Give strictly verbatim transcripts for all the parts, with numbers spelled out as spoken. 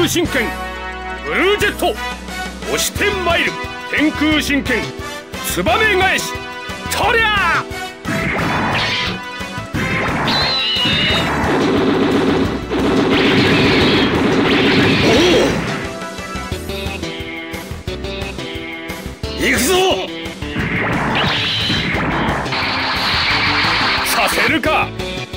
神拳ブルージェット、押してまいる天空神拳ツバメ返し、とりゃ行くぞ。させるか。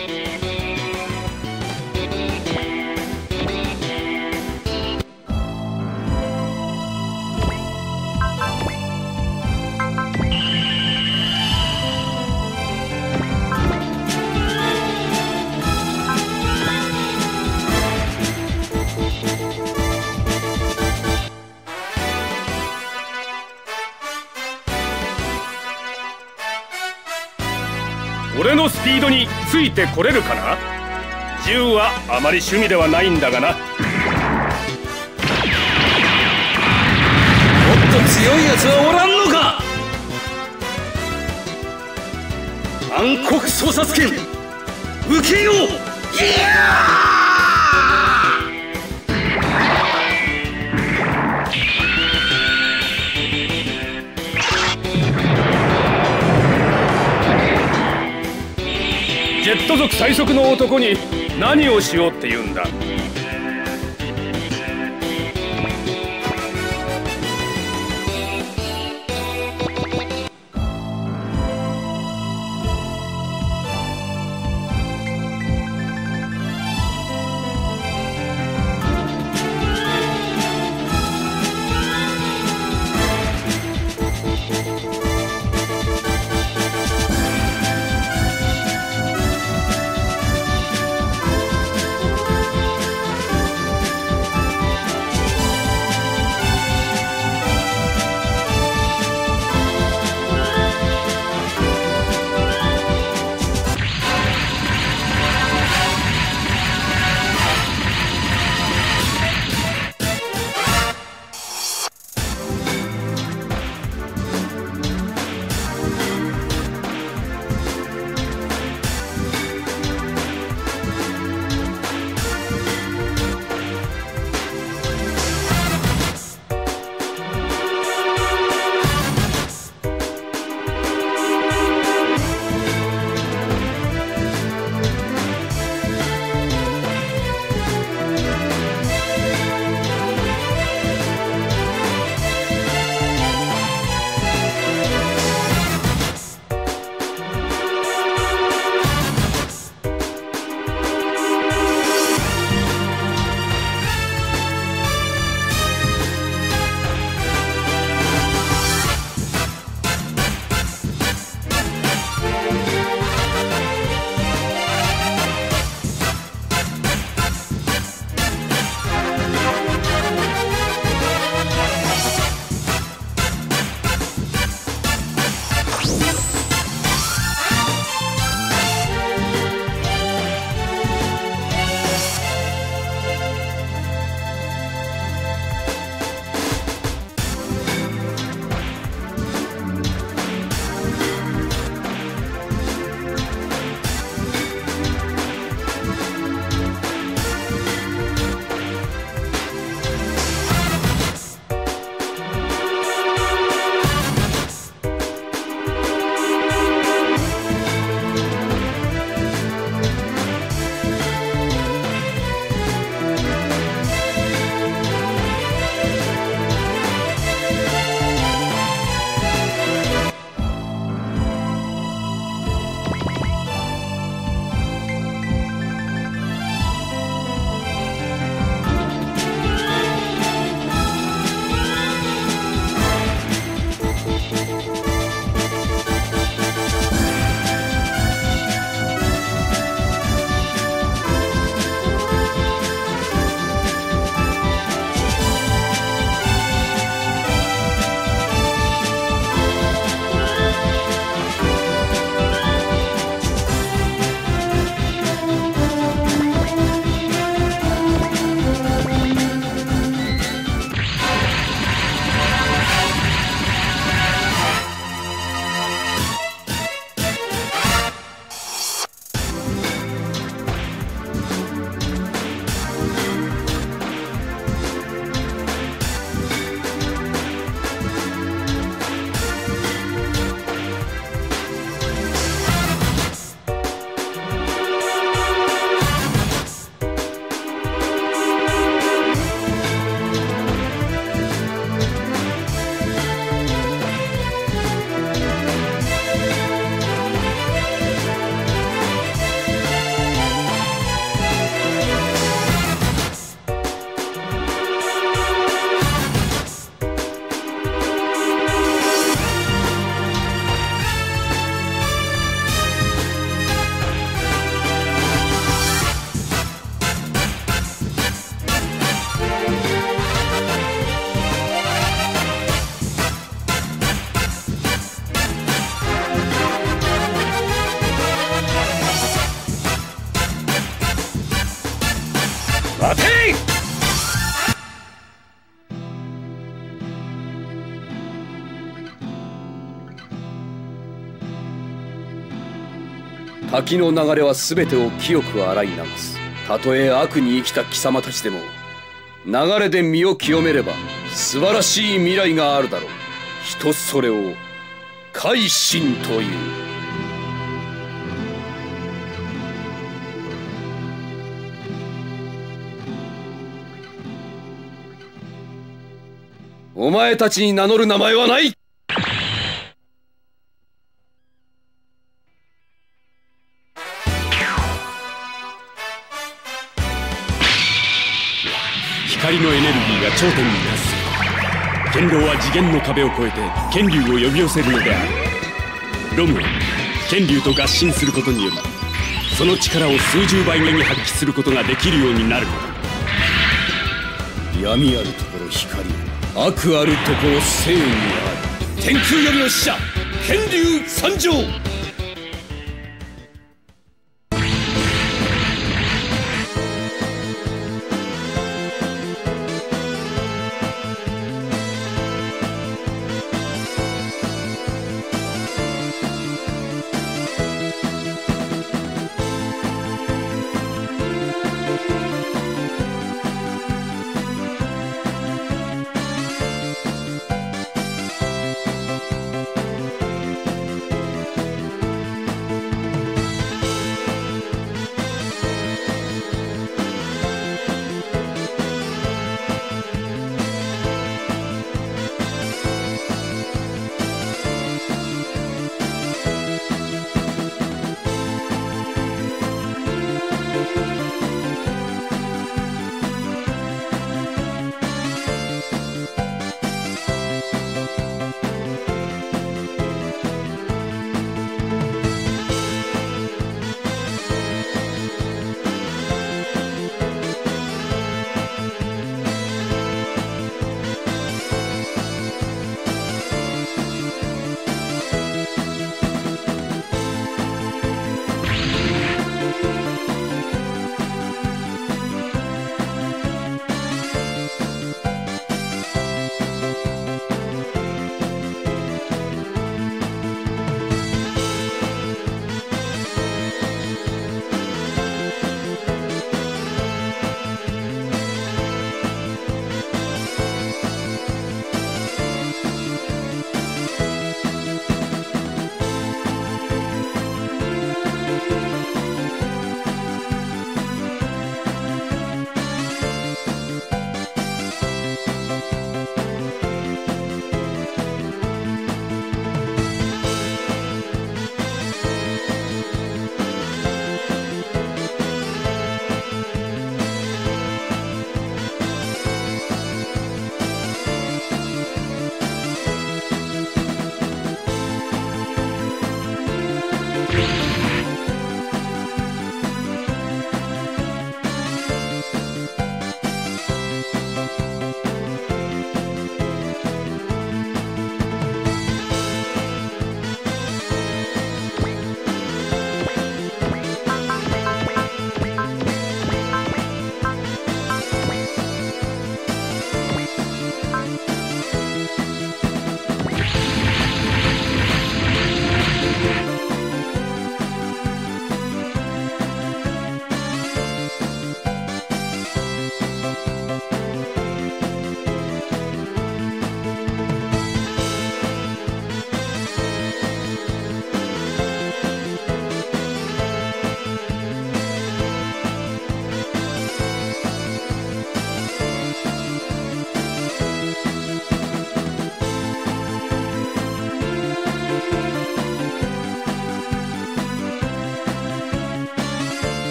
俺のスピードについてこれるかな。銃はあまり趣味ではないんだがな。もっと強いやつはおらんのか。暗黒捜察犬受けよう。いやジェット族最速の男に何をしようって言うんだ。 滝の流れは全てを清く洗い流す。たとえ悪に生きた貴様たちでも流れで身を清めれば素晴らしい未来があるだろう。人それを改心という。お前たちに名乗る名前はない。 光のエネルギーが頂点に達する。剣道は次元の壁を越えて剣竜を呼び寄せるのである。ロムは剣竜と合心することによりその力を数十倍目に発揮することができるようになるのだ。 闇あるところ光、悪あるところ正義ある。天空よりの使者剣竜参上。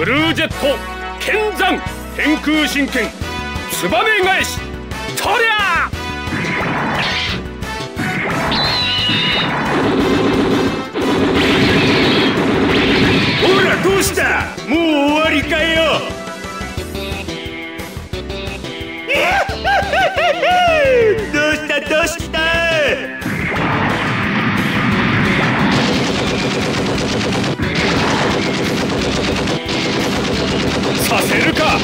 ルージェット剣山天空神剣ツバメ返しとりゃほらどうした、もう終わりかよ。どうしたどうした。 させるか。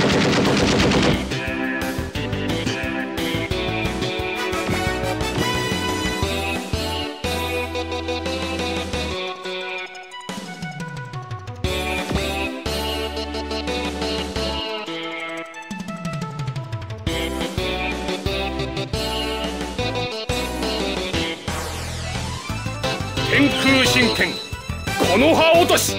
天空神剣この葉落とし。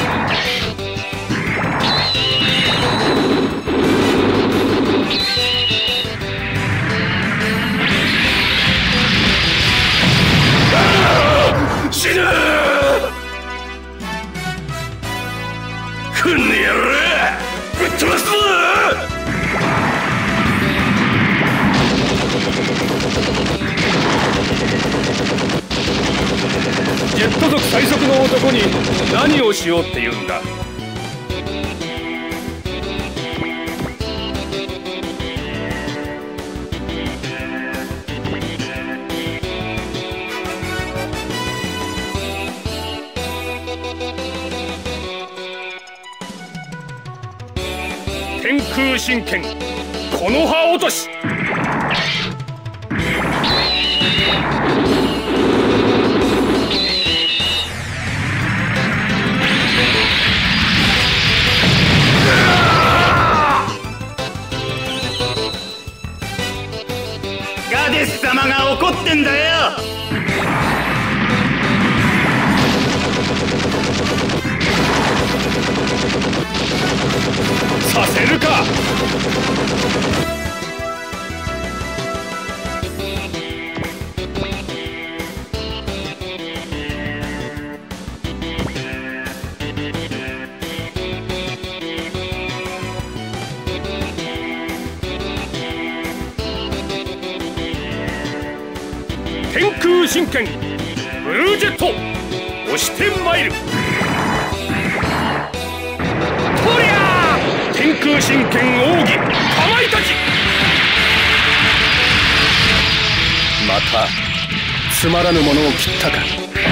死ぬこんな野郎ぶっ飛ばすぞ。ジェット族最速の男に何をしようって言うんだ。天空神剣この葉落とし。 ガデス様が怒ってんだよ。 させるか。天空神剣ブルージェット押してまいる。とりゃー天空神剣奥義かまいたち。 またつまらぬものを切ったか。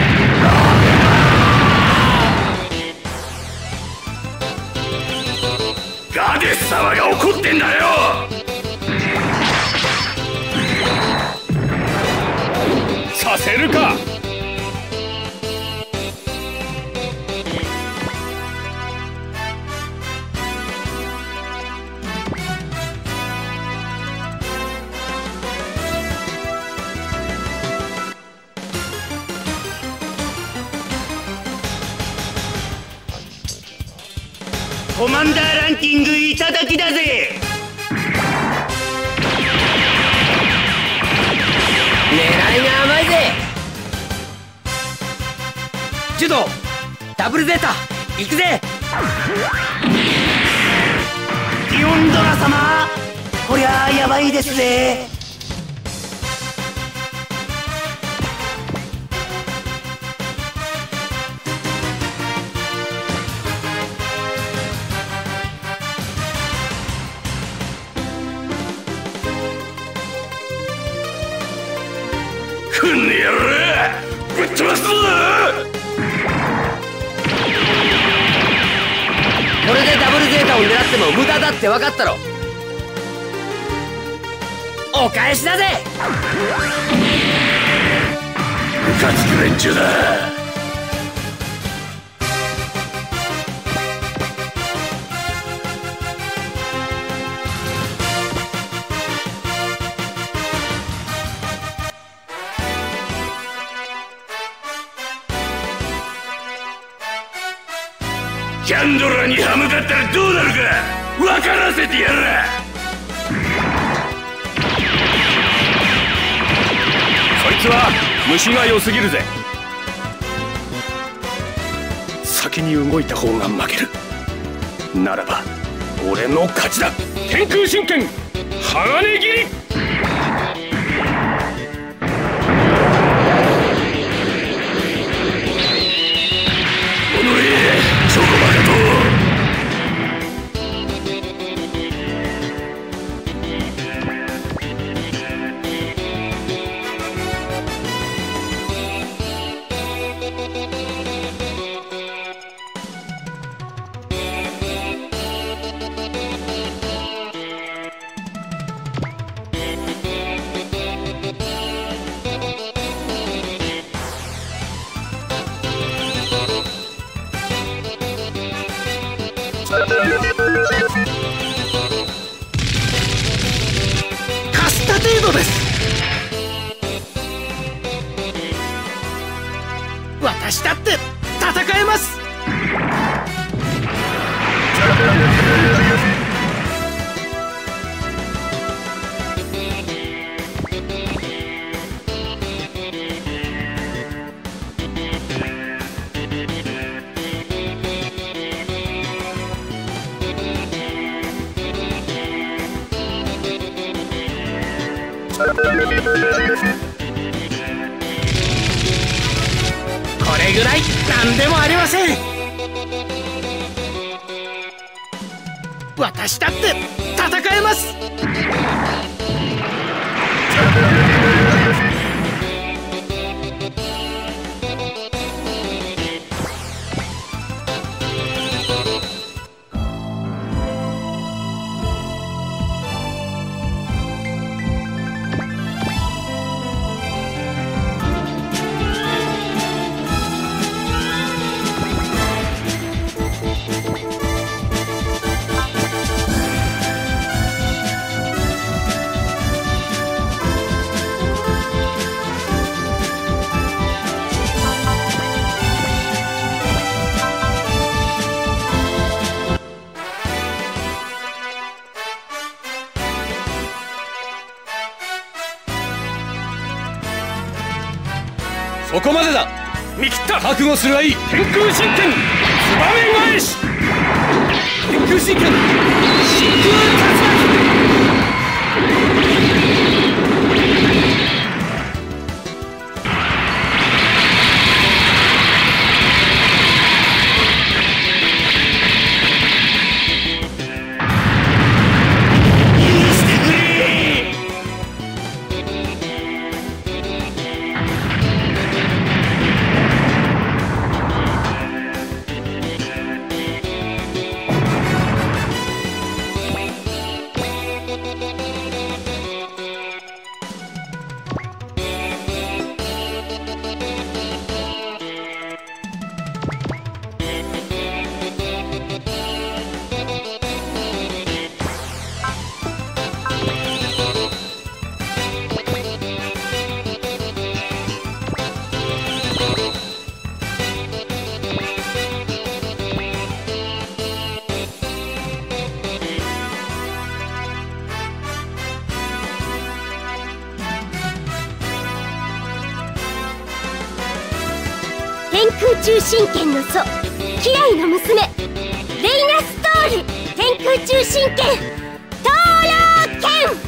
ガデス様が怒ってんだよ。 させるか。 コマンダーランキングいただきだぜ。 狙いが甘いぜ。ジュドダブルゼータ行くぜ。 ギオンドラ様、こりゃあやばいですぜ。 こんな野郎ぶっ飛ばすぞ。 これでダブルゼータを狙っても無駄だって分かったろ。お返しだぜ。 ムカつく連中だ。キャンドラに歯向かったらどうなるか分からせてやる。そいつは虫が良すぎるぜ。先に動いた方が負ける。 ならば俺の勝ちだ。天空神拳鋼切り。 おのえチョコバカと。 かすった程度です。私だって戦えます。これぐらいなんでもありません。私だって戦えます。 そこまでだ。 見切った。 覚悟するがいい。 天空神拳ツバメ返し。 天空神拳真空竜巻。 天空中神拳の祖キライの娘レイナ・ストール天空中神拳トーラー剣。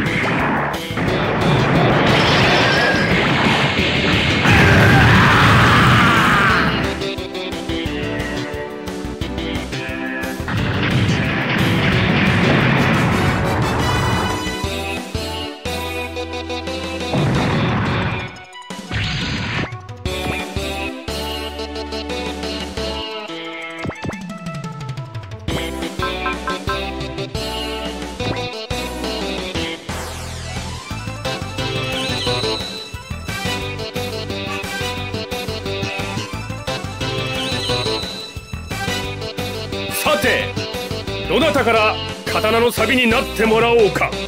さてどなたから刀の錆になってもらおうか。と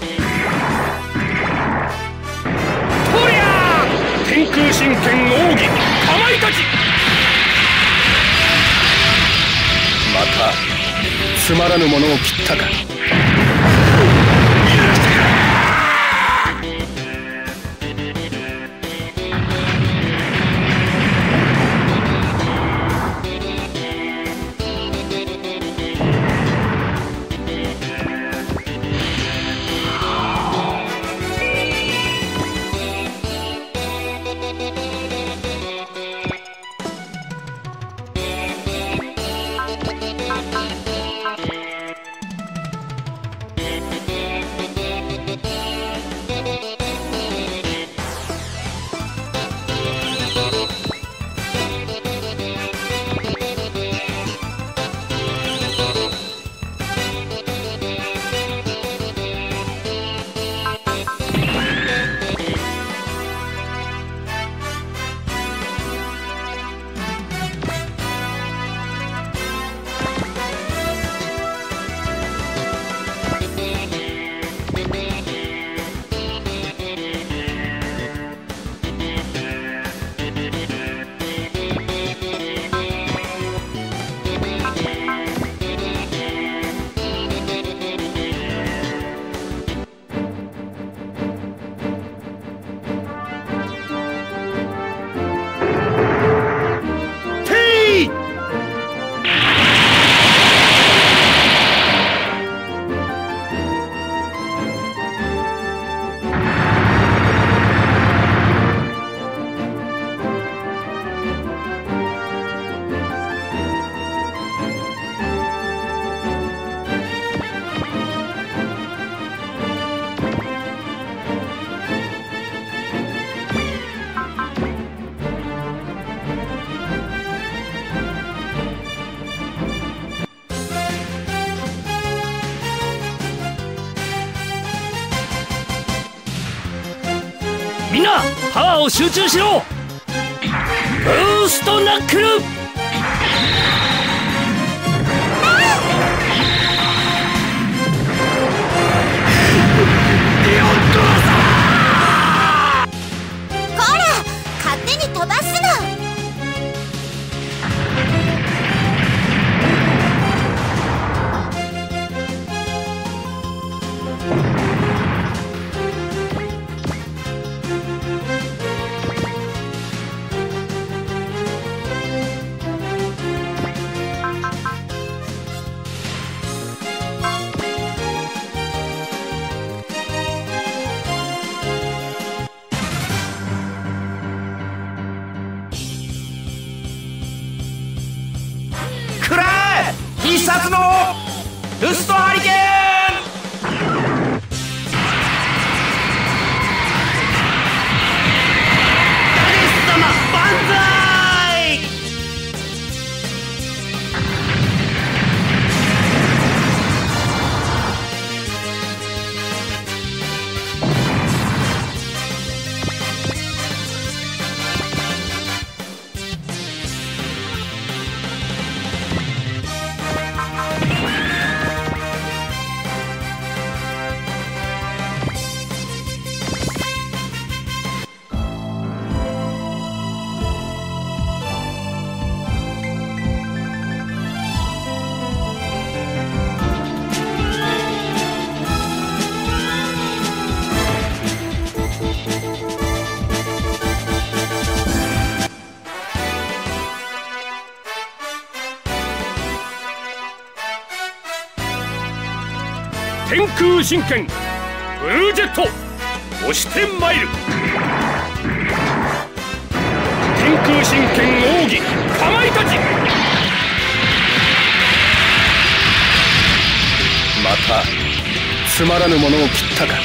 りゃー天空神拳奥義かまいたち。 またつまらぬものを切ったか。 みんなパワーを集中しろ。ブーストナックル。 飛ばすの。 必殺のルストハリケーン。ダデス様万歳。 天空神拳ブルージェット押してまいる。天空神拳奥義かまいたち。 またつまらぬものを切ったか。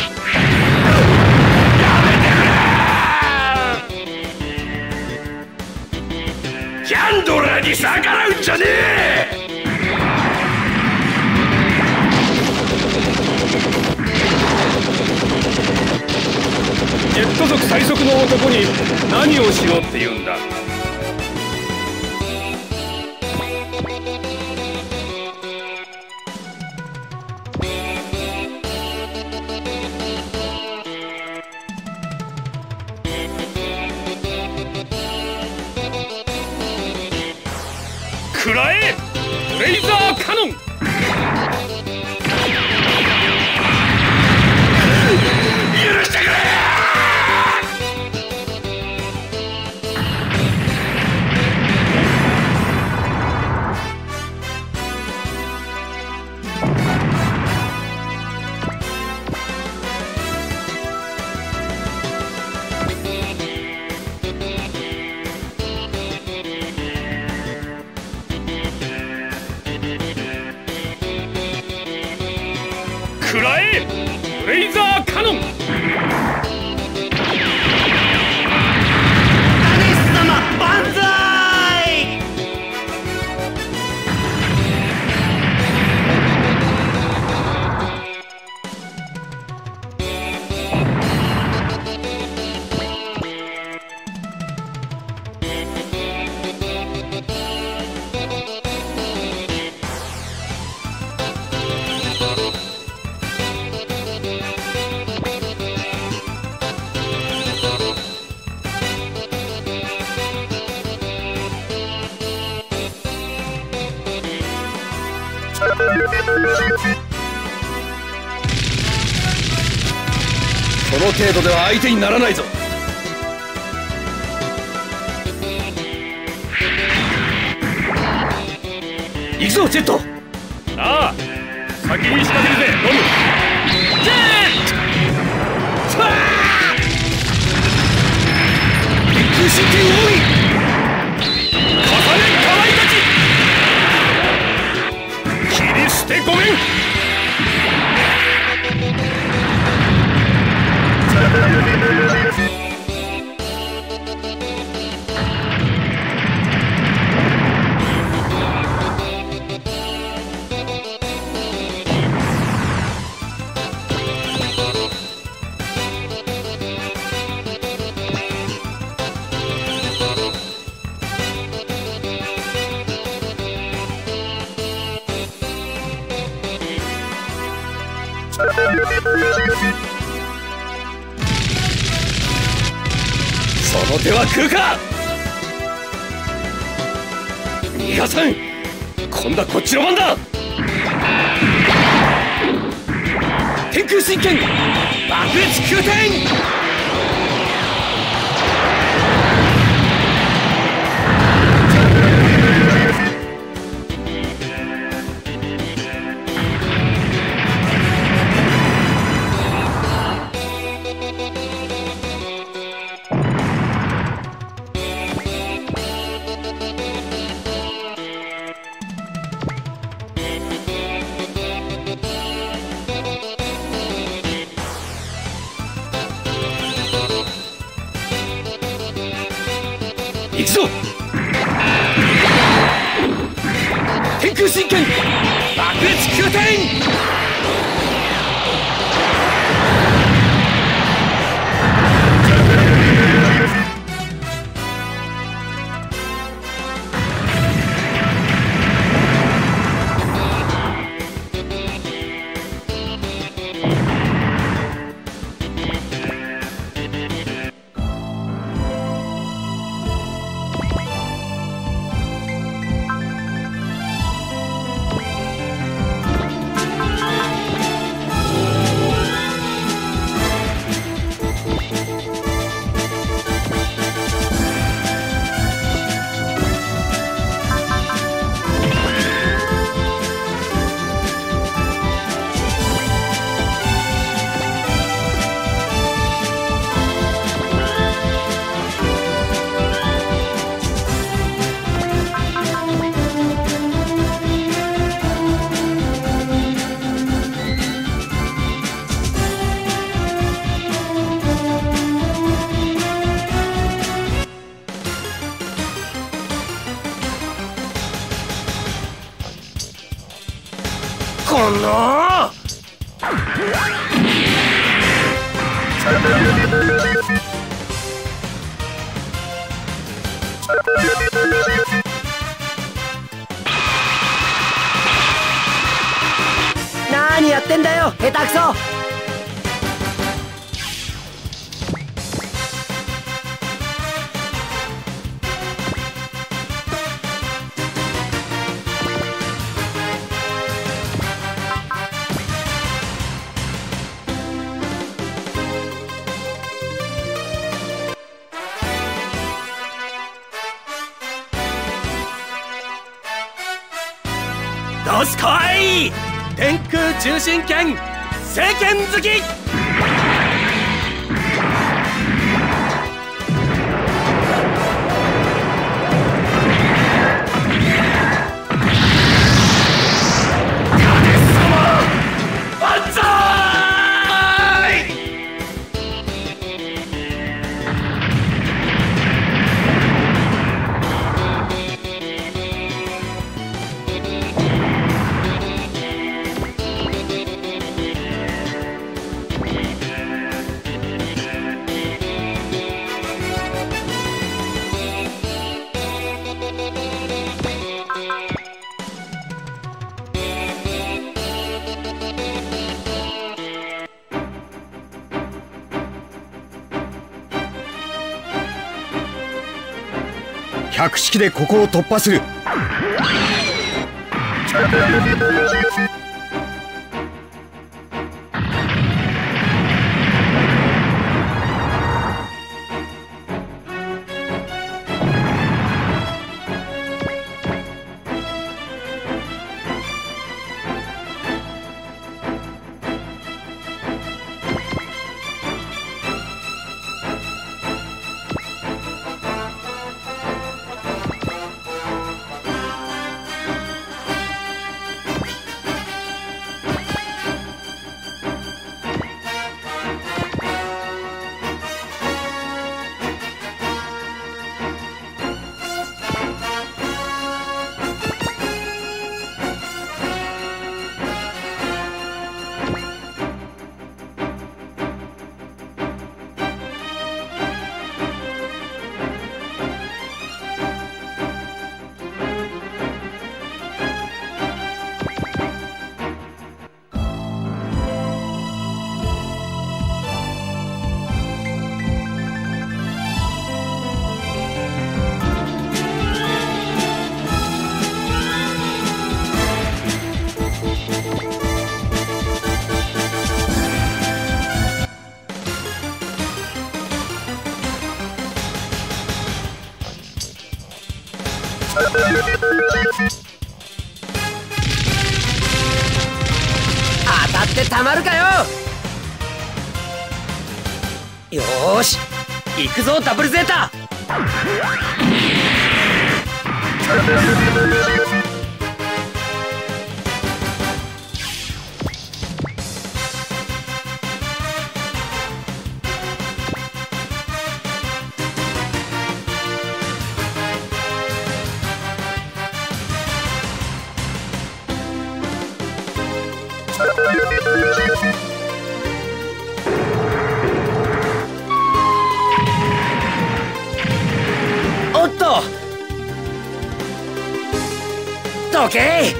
キャンドラーに逆らうんじゃねえ。ジェット族最速の男に何をしろって言うんだ。食らえブレイザーカノン。許してくれ。食らえブレイザーカノン。 ダデス様万歳。 その程度では相手にならないぞ。行くぞジェット。 ああ先に仕掛けるぜロム。ジェット天空神拳奥義重ねかまいたち。切り捨てごめん。 その手は食うか。逃がさん。今度はこっちの番だ。天空神剣爆裂空天。行くぞ。天空神剣爆裂空天。この何やってんだよ下手くそ。 どすこい天空中心剣聖剣好き。 百式でここを突破する。 当たってたまるかよ。よーし行くぞダブルゼータ。おっとどけ。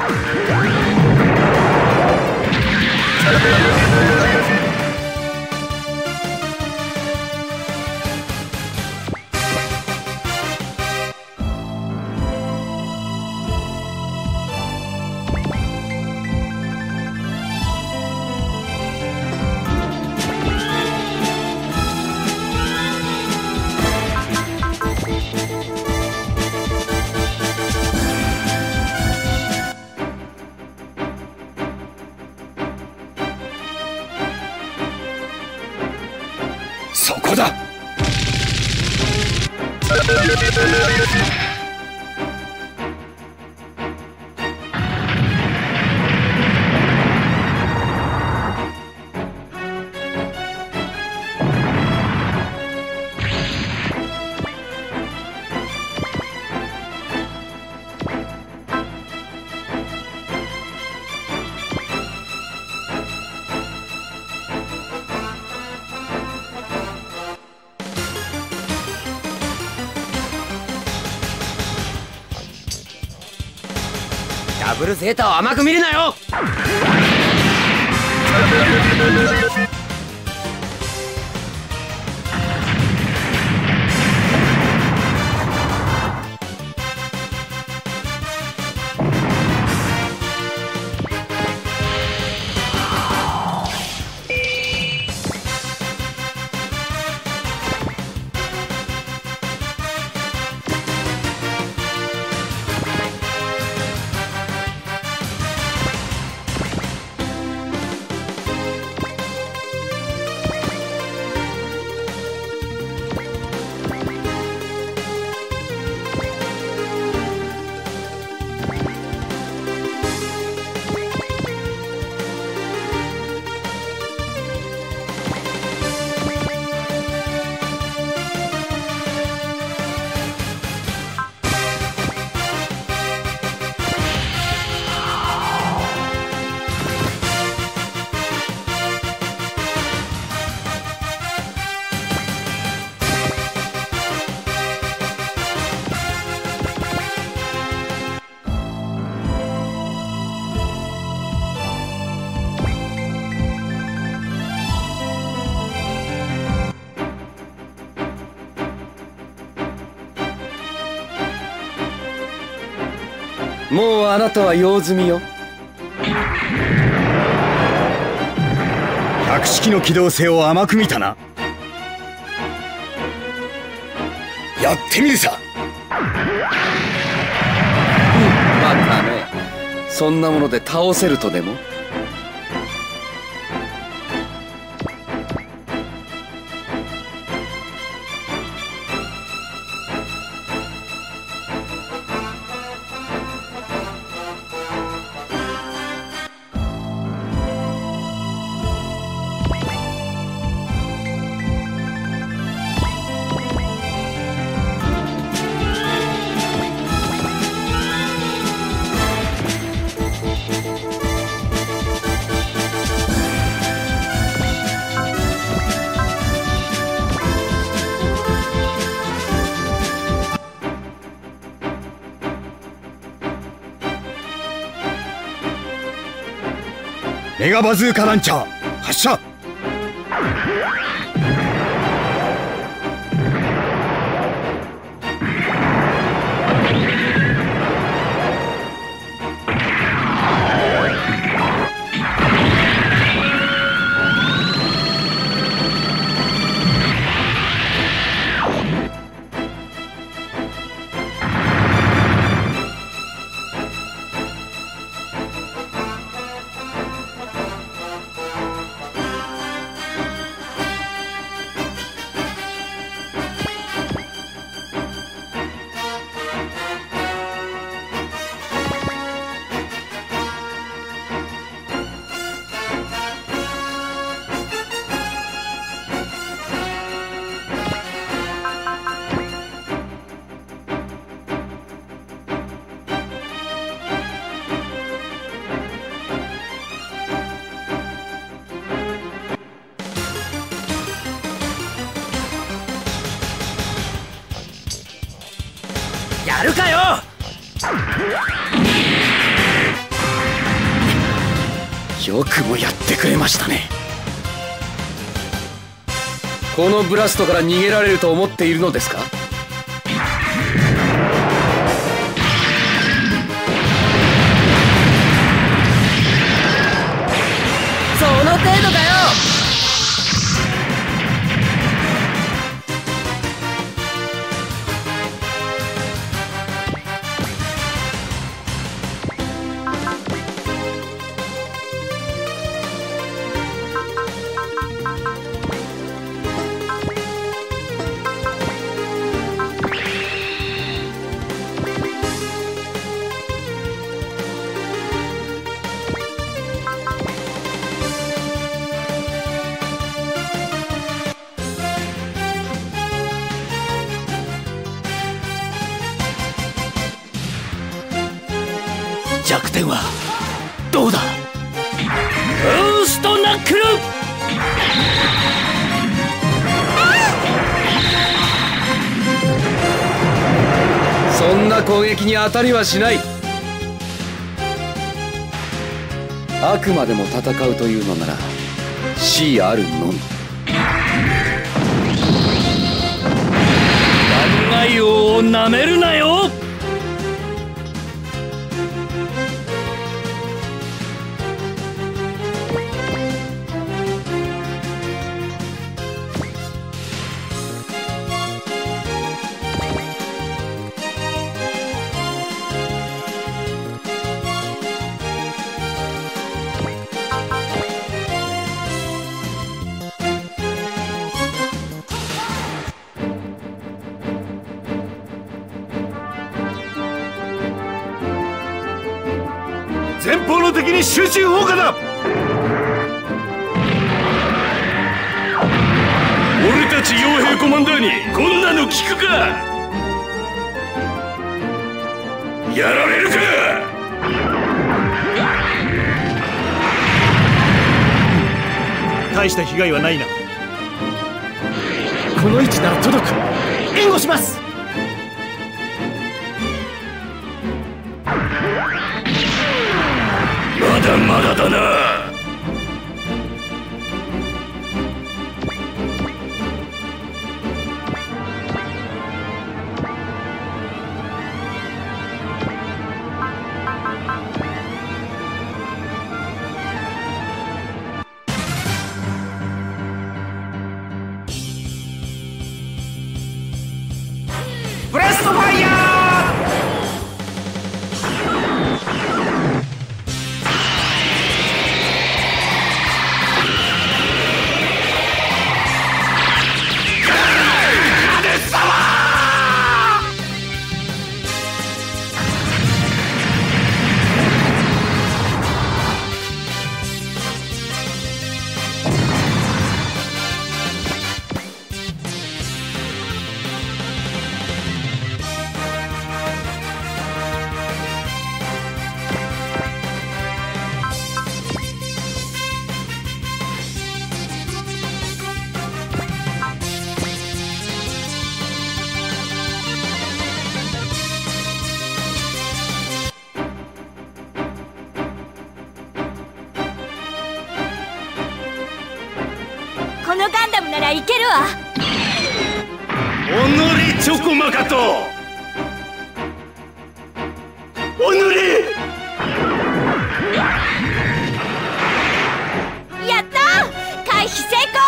そこだ。 ダブルゼータを甘く見るなよ。 もうあなたは用済みよ。 百式の機動性を甘く見たな。 やってみるさ。またね、そんなもので倒せるとでも。 メガバズーカランチャー発射。 やるかよ。 よくもやってくれましたね。このブラストから逃げられると思っているのですか？ その程度だよ。弱点はどうだ？ブーストナックル。 そんな攻撃に当たりはしない。あくまでも戦うというのなら死あるのみ。 考えようをなめるなよ。 前方の敵に集中砲火だ。俺たち傭兵コマンダーにこんなの効くか。やられるか。 大した被害はないな。 この位置なら届く。援護します。 まだまだだな。 ブラストファイヤー。 このガンダムならいけるわ。 おのれチョコマカト。おのれ。 やったー、回避成功。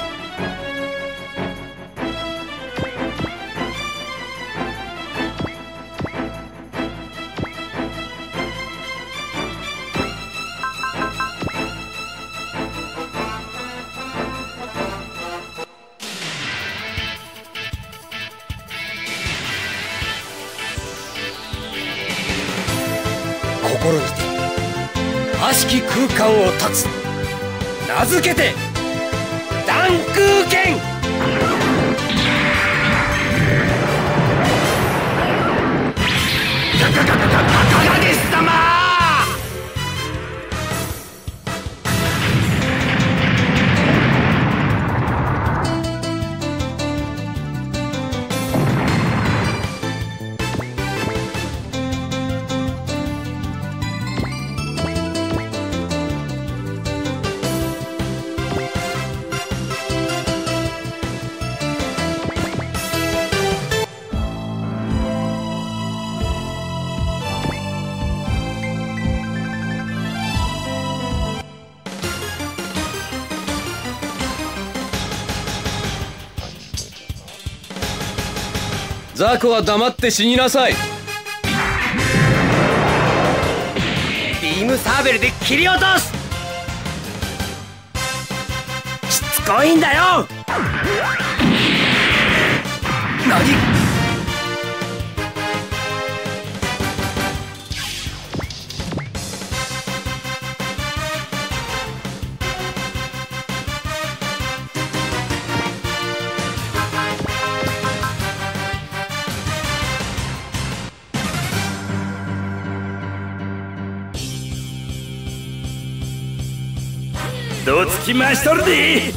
心にて悪しき空間を断つ。名付けて断空剣。 かかかかかかかげし様。 雑魚は黙って死になさい。 ビームサーベルで切り落とす。しつこいんだよ。何？ どつき回しとるで。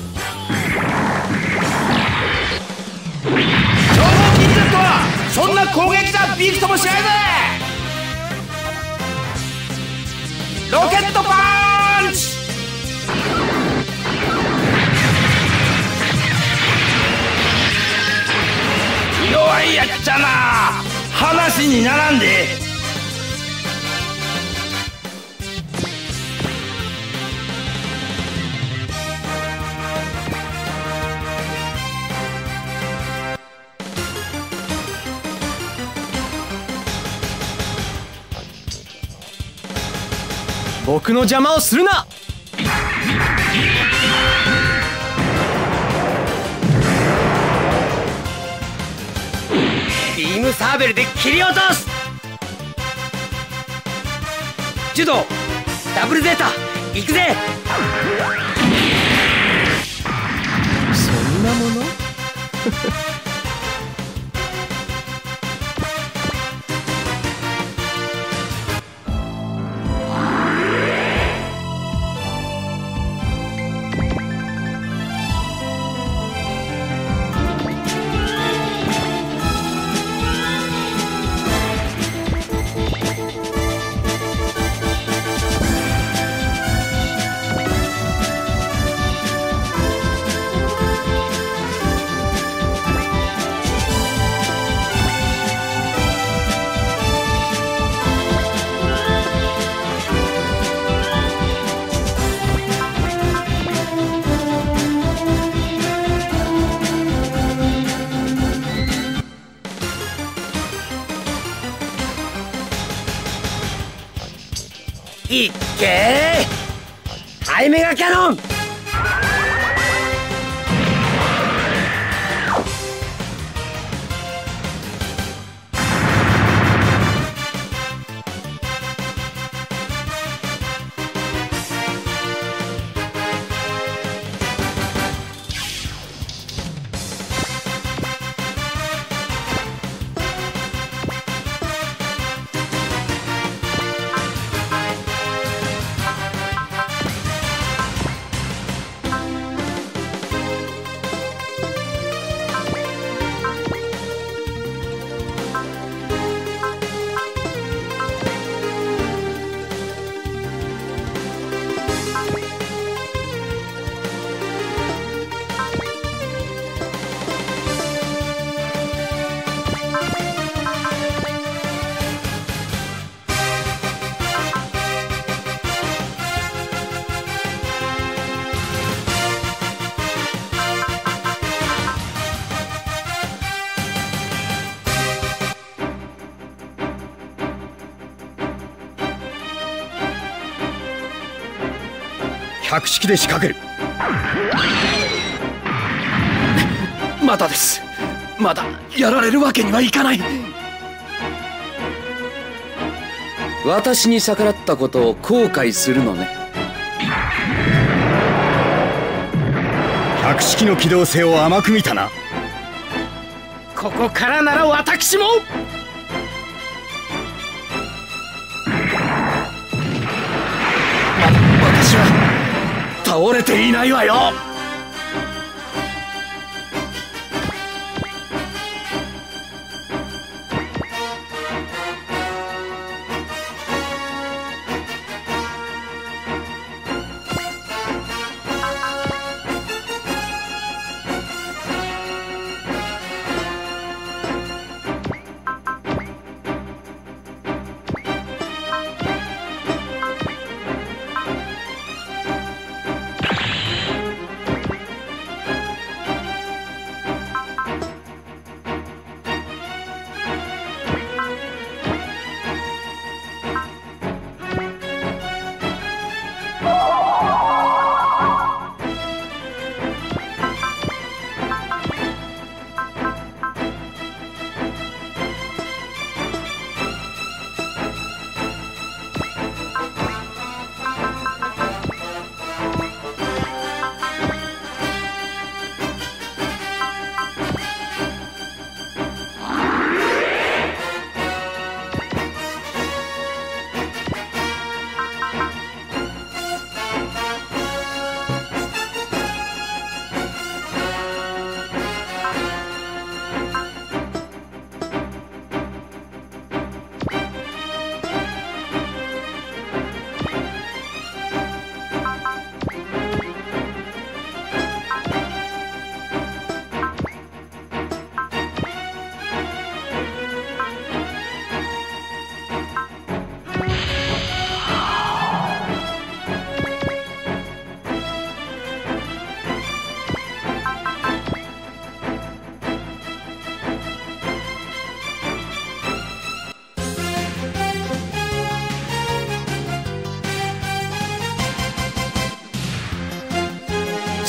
超合金ジェットはそんな攻撃じゃびくともしないぜ。ロケットパンチ。弱いやっちゃな。話にならんで。 僕の邪魔をするな。 ビームサーベルで切り落とす。ジュドダブルゼータ行くぜ。 そんなものいっけー。ハイメガキャノン。 百式で仕掛ける。 まだです。まだやられるわけにはいかない。私に逆らったことを後悔するのね。 百式の機動性を甘く見たな。 ここからなら私も。 私は倒れていないわよ。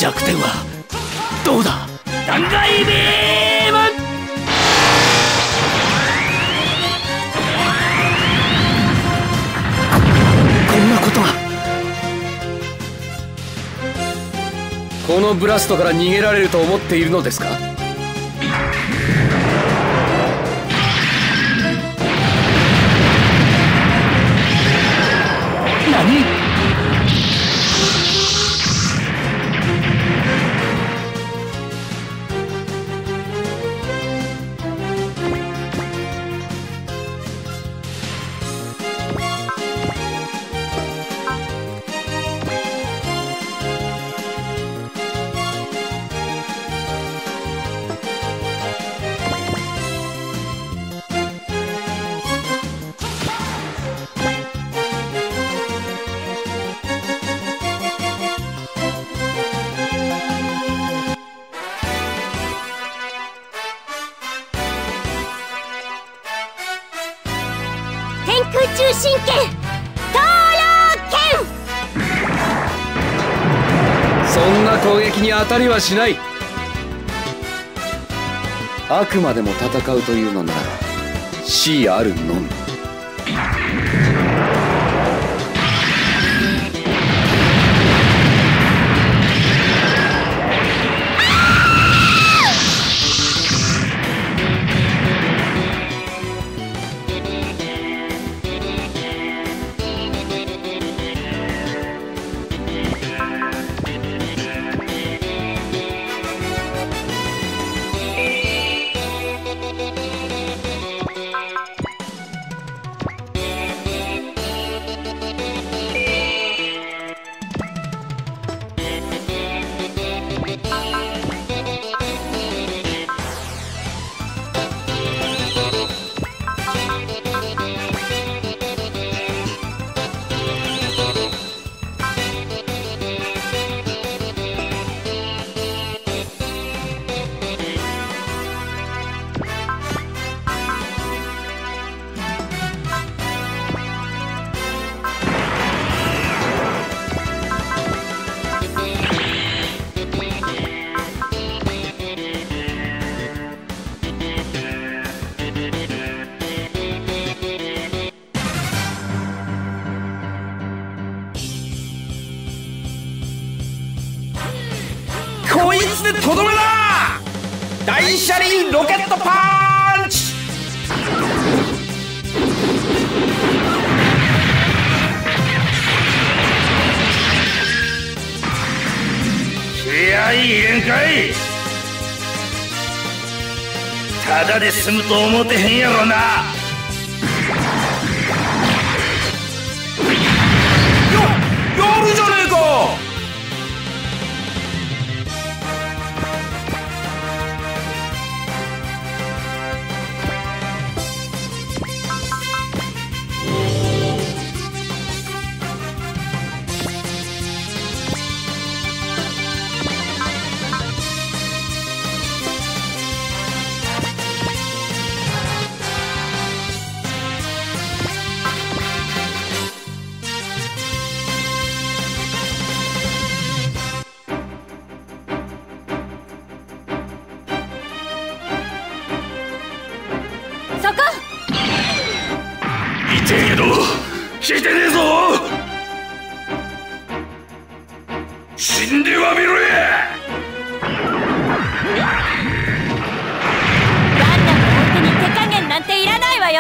弱点はどうだ。断崖ビーム。こんなことは。 このブラストから逃げられると思っているのですか？ 何？ 天空中神拳トーラー剣。 そんな攻撃に当たりはしない。あくまでも戦うというのなら死あるのみ。 こいつでとどめだ。大車輪ロケットパンチ。気合い入れんかい。ただで済むと思ってへんやろな。ややるじゃねえか。 そこ。 見てえけど聞いてねえぞ。死んでわびろや。 ガンダム相手に手加減なんていらないわよ。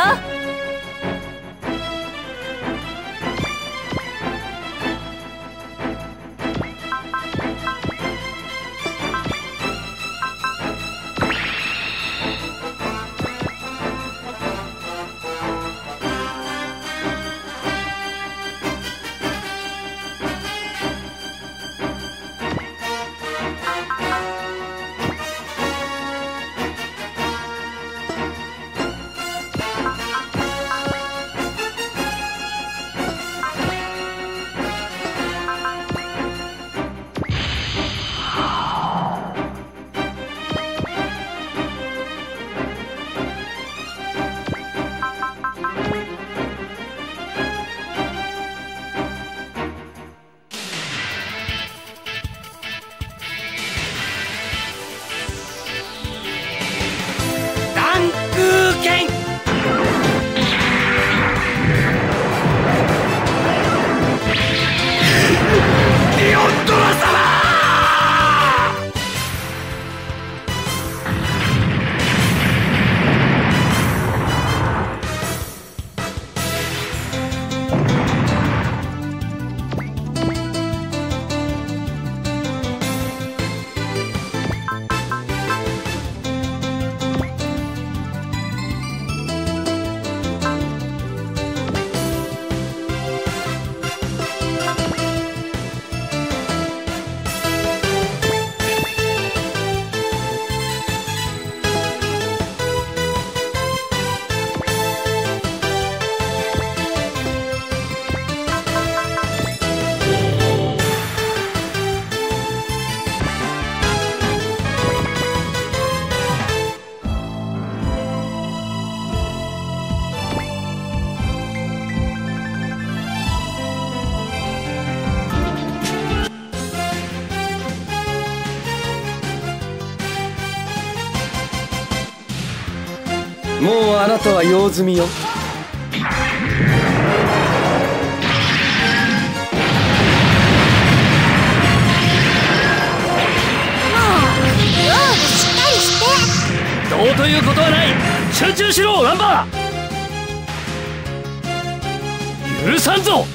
もうあなたは用済みよ。 どうということはない。集中しろランバー。許さんぞ。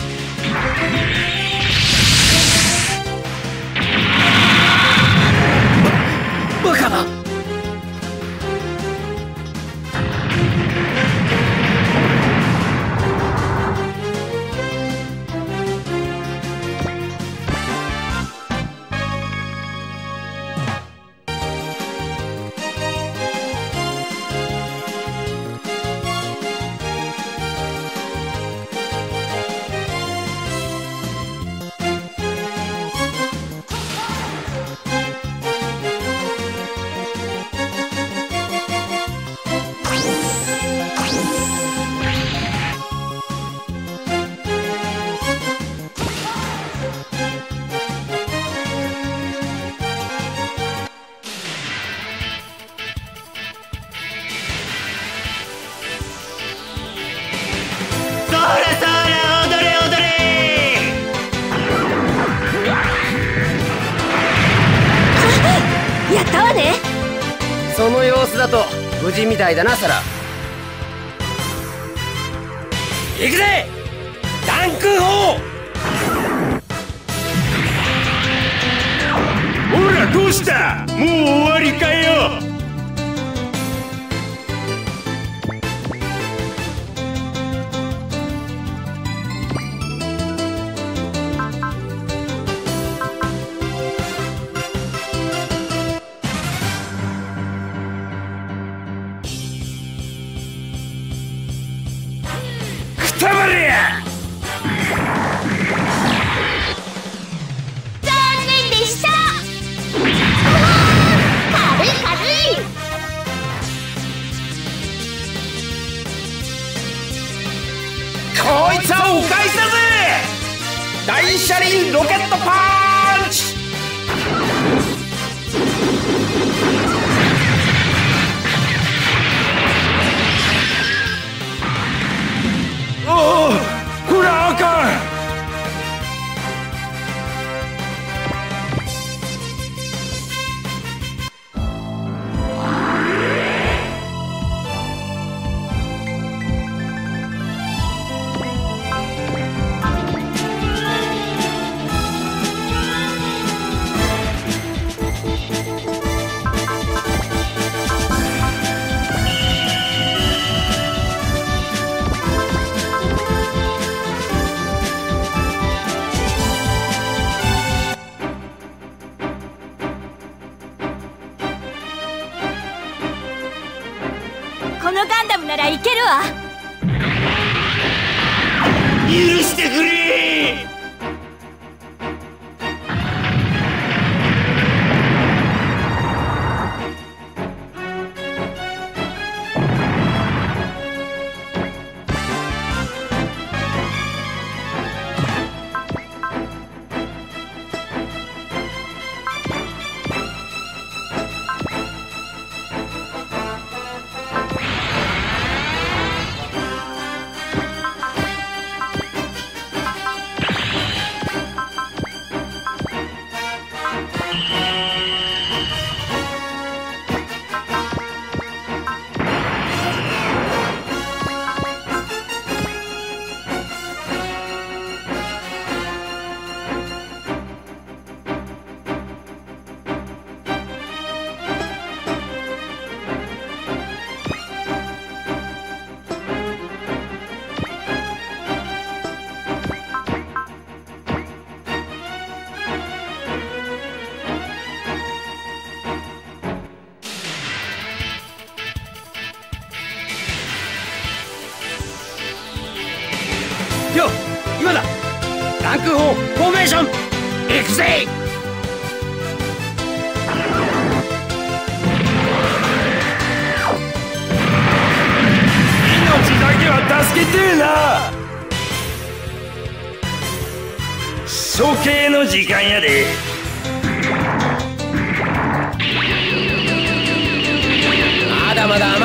バカな。その様子だと無事みたいだなサラ。行くぜダンク砲。 ほらどうした、もう終わりかよ。くたばれや。 残念でした。軽い軽い。 こいつはお返しだぜ。大車輪ロケットパンチ。 おお、こらあかん。 このガンダムならいけるわ。 許してくれ。 よっ今だ。ダンク砲フォーメーション行くぜ。 命だけは助けてえな。処刑の時間やで。 まだまだ